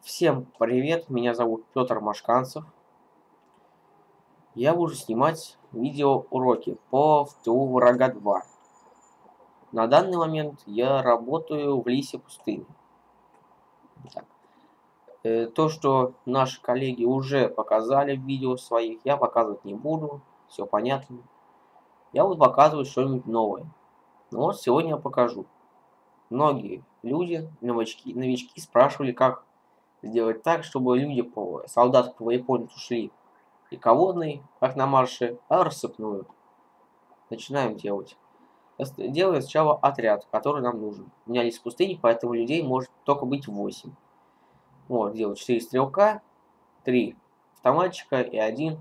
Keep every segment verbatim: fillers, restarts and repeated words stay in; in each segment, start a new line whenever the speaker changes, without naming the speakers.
Всем привет, меня зовут Петр Машканцев. Я буду снимать видеоуроки по эф тэ у Врага два. На данный момент я работаю в Лисе пустыни. Так. Э, то, что наши коллеги уже показали в видео своих, я показывать не буду, все понятно. Я буду показывать что-нибудь новое. Ну вот сегодня я покажу. Многие люди, новички, новички спрашивали, как сделать так, чтобы люди, по, солдаты по вейпоинту шли и колонной, как на марше, а рассыпную. Начинаем делать. Делаем сначала отряд, который нам нужен. У меня есть пустыни, поэтому людей может только быть восемь. Вот, делаю четыре стрелка, три автоматчика и один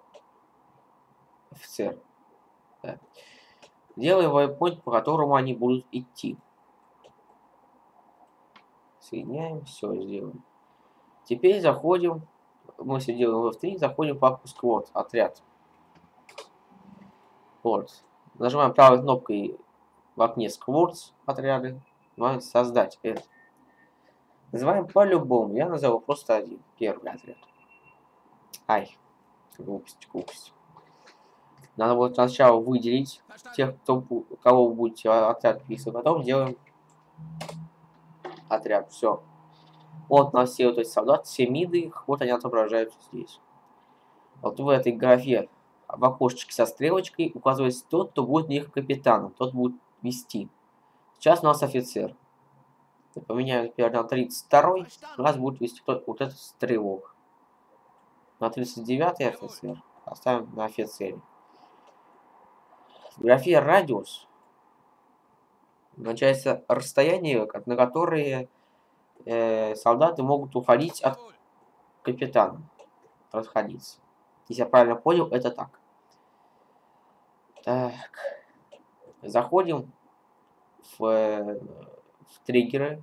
офицер. Да. Делаем вейпоинт, по которому они будут идти. Соединяем, все сделаем. Теперь заходим, мы все делаем в эф три, заходим в папку Squad, отряд. Вот. Нажимаем правой кнопкой в окне Squads отряды. Нажимаем создать это. Называем по-любому. Я назову просто один. Первый отряд. Ай. Глупость, глупость. Надо будет сначала выделить тех, кто, кого вы будете отряд писать. Потом делаем отряд. Все. Вот у нас все вот эти солдаты, все миды, вот они отображаются здесь. Вот в этой графе в окошечке со стрелочкой указывается тот, кто будет их капитаном, тот будет вести. Сейчас у нас офицер. Я поменяю, например, на тридцать второй, у нас будет вести вот этот стрелок. На тридцать девятый офицер оставим на офицере. В графе радиус начинается расстояние, на которое э, солдаты могут уходить от капитана. Расходиться. Если я правильно понял, это так. Так. Заходим в, э, в триггеры.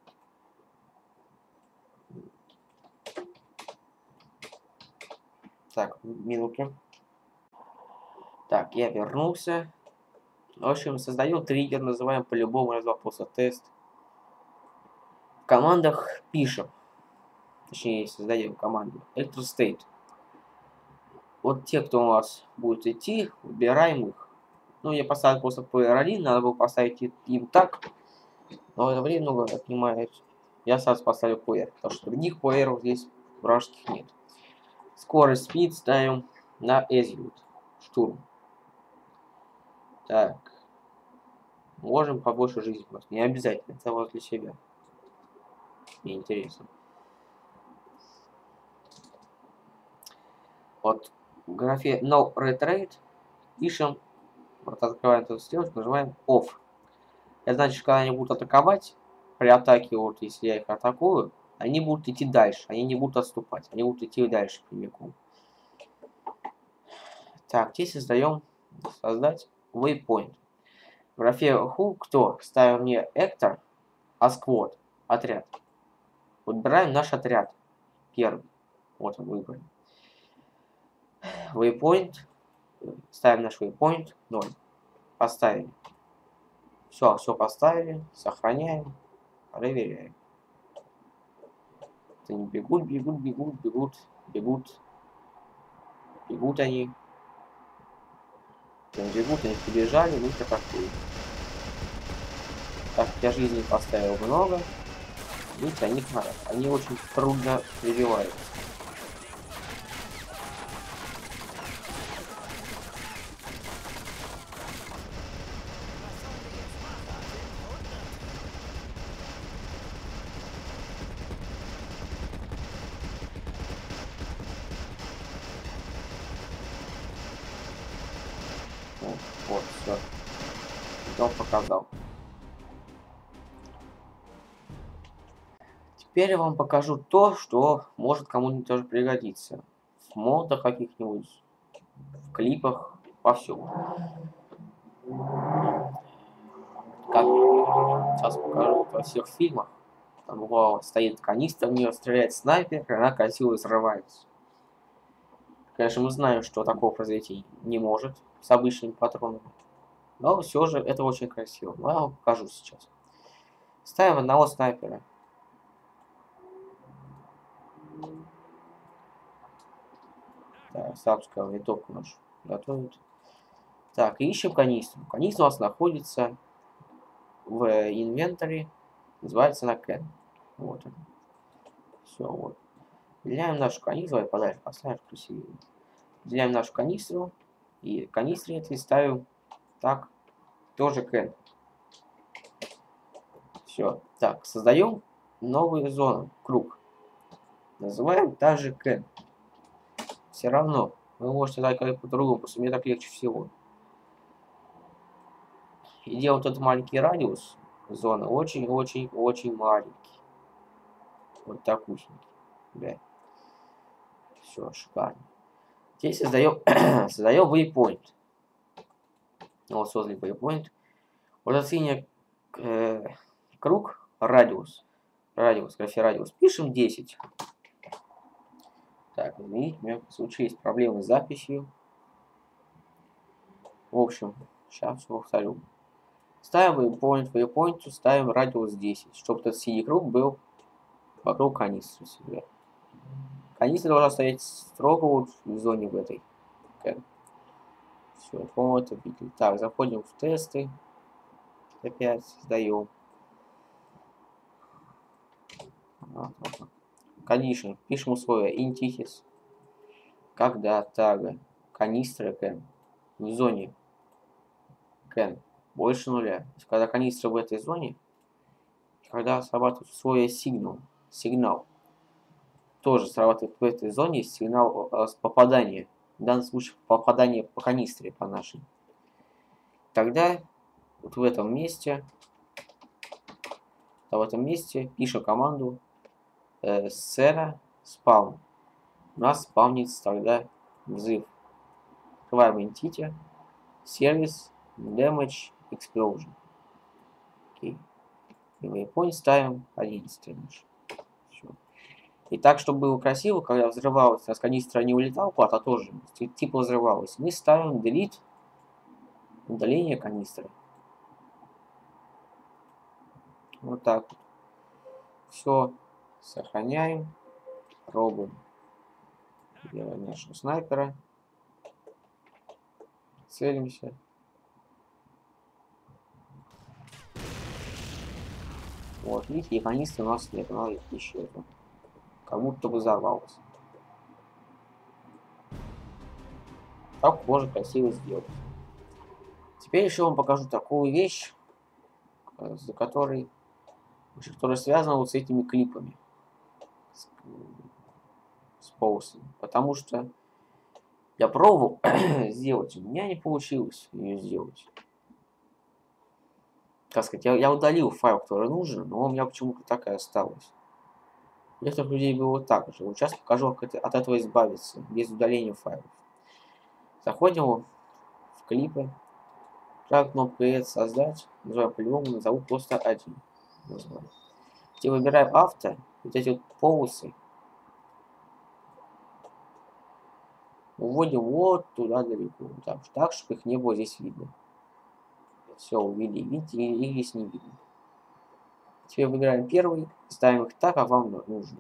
Так, минуту. Так, я вернулся. В общем, создаем триггер, называем по-любому раз вопроса тест. В командах пишем. Точнее, создаем команду. Electrostate. Вот те, кто у вас будет идти, выбираем их. Ну, я поставил просто пэ эр один, надо было поставить им так. Но это время много отнимает. Я сразу поставлю пэ эр, потому что других пэ эров здесь вражеских нет. Скорость, спид ставим на Execute. Штурм. Так. Можем побольше жизни просто. Не обязательно. Это вот для себя. Мне интересно. Вот в графе No Retreat пишем. Вот открываем эту стрелочку, нажимаем Off. Это значит, когда они будут атаковать, при атаке, вот если я их атакую, они будут идти дальше. Они не будут отступать. Они будут идти дальше прямиком. Так, здесь создаем создать waypoint. В графе Who, кто? Ставим не Actor, а Squad, отряд. Выбираем наш отряд. Первый. Вот он выбран. Waypoint. Ставим наш waypoint ноль. Поставили. Все, все поставили. Сохраняем. Проверяем. Они бегут, бегут, бегут, бегут, бегут. Бегут они. Они бегут, они побежали, мы атакуем. Так, я жизни поставил много. Видите, они, они очень трудно прививаются. Вот, вот, все. Он показал. Теперь я вам покажу то, что может кому-нибудь тоже пригодиться. В модах каких-нибудь, в клипах, повсюду. Как сейчас покажу во всех фильмах. Там бывало, стоит канистра, в нее стреляет снайпер, и она красиво взрывается. Конечно, мы знаем, что такого произойти не может с обычными патронами. Но все же это очень красиво. Но я вам покажу сейчас. Ставим одного снайпера. Так, сапская винтовку нашу готовит. Так, ищем канистру. Канистра у нас находится в инвентаре. Называется она Кен. Вот он. Все, вот. Выделяем нашу канистру. Давай подальше поставишь красивее. Выделяем нашу канистру. И канистре этой ставим так. Тоже Кен. Все. Так, создаем новую зону. Круг. Называем также Кен. Все равно. Вы можете дать как по-другому, просто мне так легче всего. И делаем вот этот маленький радиус зоны очень-очень-очень маленький. Вот такусенький. Да. Все, шикарно. Здесь создаем, создаем waypoint. Вот создали waypoint. Вот этот синий э, круг, радиус. Радиус, графе радиус. Пишем десять. Так, извините, у меня в случае есть проблемы с записью. В общем, сейчас повторю. Ставим waypoint, waypoint, ставим радиус десять, чтобы этот синий круг был вокруг канистры себе. Канистра должна стоять строго вот в зоне в этой. Все, по-моему, это видели. Так, заходим в тесты. Опять сдаем. Condition. Пишем условия. Intitis. Когда тага канистра can в зоне can больше нуля. То есть, когда канистра в этой зоне, когда срабатывает условие сигнал, сигнал, тоже срабатывает в этой зоне сигнал попадания. В данном случае попадание по канистре, по нашей. Тогда вот в этом месте, в этом месте пишем команду э, сера spawn. У нас спавнится тогда взрыв. Открываем entity, сервис, damage, explosion. Окей. И waypoint ставим одиннадцать. Все. И так, чтобы было красиво, когда взрывалась, раз канистра не улетал куда-то, а тоже типа взрывалась, мы ставим delete, удаление канистры. Вот так вот. Все. Сохраняем. Пробуем. Делаем нашего снайпера. Целимся. Вот, видите, и канистры у нас нет, она исчезла. Как будто бы взорвалась. Так можно красиво сделать. Теперь еще вам покажу такую вещь, за которой, которая связана вот с этими клипами. С, с поусами. Потому что я пробовал сделать, у меня не получилось ее сделать. Как сказать, я, я удалил файл, который нужен, но у меня почему-то так и осталось. У некоторых людей было так же. Вот сейчас покажу, как это, от этого избавиться, без удаления файлов. Заходим в клипы. Правая кнопка «Create», «Создать». Называем по-любому, назову просто один. Называем. Теперь выбираем авто. Вот эти вот полосы уводим вот туда далеко. Так, так, чтобы их не было здесь видно. Все, увели. Видите, их здесь не видно. Теперь выбираем первый, ставим их так, как вам нужно.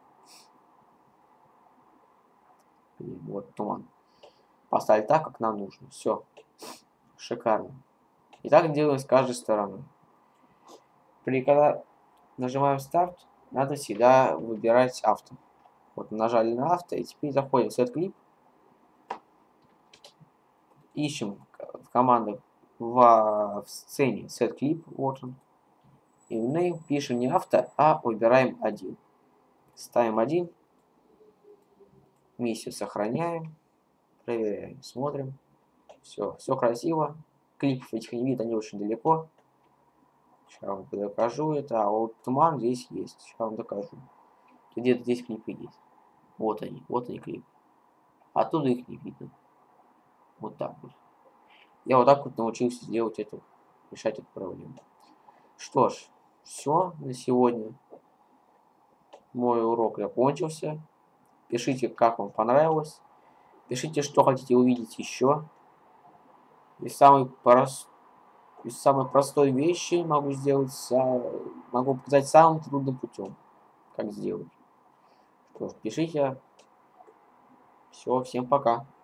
Вот туман. Поставить так, как нам нужно. Все. Шикарно. И так делаем с каждой стороны. При когда нажимаем старт, надо всегда выбирать авто. Вот нажали на авто, и теперь заходим в set clip. Ищем в командах в, в сцене set clip. Вот он. И в name пишем не авто, а выбираем один. Ставим один. Миссию сохраняем. Проверяем. Смотрим. Все, все красиво. Клипов этих не видно, они очень далеко. Сейчас вам докажу это. А вот туман здесь есть. Сейчас вам докажу. Где-то здесь клипы есть. Вот они, вот они клипы. Оттуда их не видно. Вот так вот. Я вот так вот научился делать эту, решать эту проблему. Что ж, все на сегодня. Мой урок закончился. Пишите, как вам понравилось. Пишите, что хотите увидеть еще. Из самой, прост... Из самой простой вещи могу сделать, могу показать самым трудным путем, как сделать. Что ж, пишите. Все, всем пока.